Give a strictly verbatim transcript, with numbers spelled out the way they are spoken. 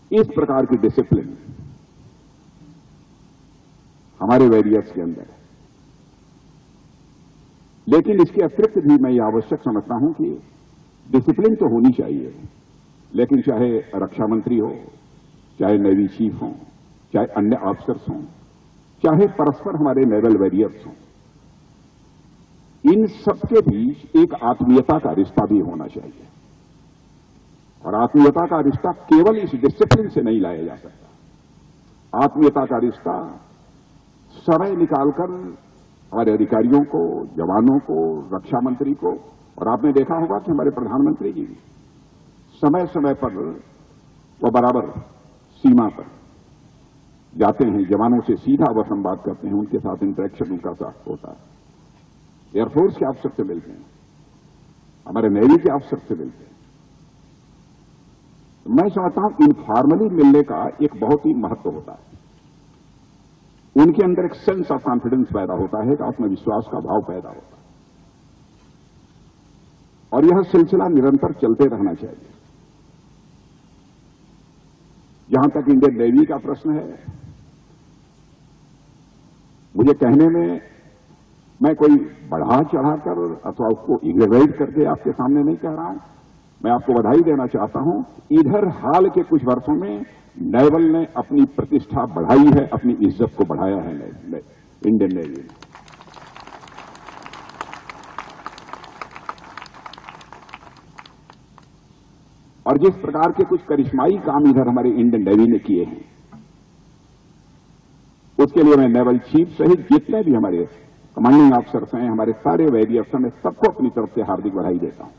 इस प्रकार की डिसिप्लिन हमारे वॉरियर्स के अंदर है। लेकिन इसके अतिरिक्त भी मैं ये आवश्यक समझता हूं कि डिसिप्लिन तो होनी चाहिए, लेकिन चाहे रक्षा मंत्री हो, चाहे नेवी चीफ हो, चाहे अन्य ऑफिसर्स हों, चाहे परस्पर हमारे नेवल वॉरियर्स हों, इन सबके बीच एक आत्मीयता का रिश्ता भी होना चाहिए। और आत्मीयता का रिश्ता केवल इस डिसिप्लिन से नहीं लाया जा सकता। आत्मीयता का रिश्ता समय निकालकर हमारे अधिकारियों को, जवानों को, रक्षा मंत्री को, और आपने देखा होगा कि हमारे प्रधानमंत्री जी समय समय पर वो बराबर सीमा पर जाते हैं, जवानों से सीधा वह संवाद करते हैं, उनके साथ इंटरेक्शन उनका साथ होता है। एयरफोर्स के अफसर से मिलते हैं, हमारे नेवी के अफसर से मिलते हैं। मैं समझता हूं इनफॉर्मली मिलने का एक बहुत ही महत्व होता है। उनके अंदर एक सेंस ऑफ कॉन्फिडेंस पैदा होता है, एक आत्मविश्वास का भाव पैदा होता है, और यह सिलसिला निरंतर चलते रहना चाहिए। जहां तक इंडियन नेवी का प्रश्न है, मुझे कहने में मैं कोई बढ़ा चढ़ाकर अथवा उसको इग्नोरेट करके आपके सामने नहीं कह रहा हूं। मैं आपको बधाई देना चाहता हूं। इधर हाल के कुछ वर्षों में नेवल ने अपनी प्रतिष्ठा बढ़ाई है, अपनी इज्जत को बढ़ाया है इंडियन नेवी ने। और जिस प्रकार के कुछ करिश्माई काम इधर हमारे इंडियन नेवी ने किए हैं, उसके लिए मैं नेवल चीफ सहित जितने भी हमारे कमांडिंग ऑफिसर्स हैं, हमारे सारे वॉरियर्स हैं, मैं सबको अपनी तरफ से हार्दिक बधाई देता हूं।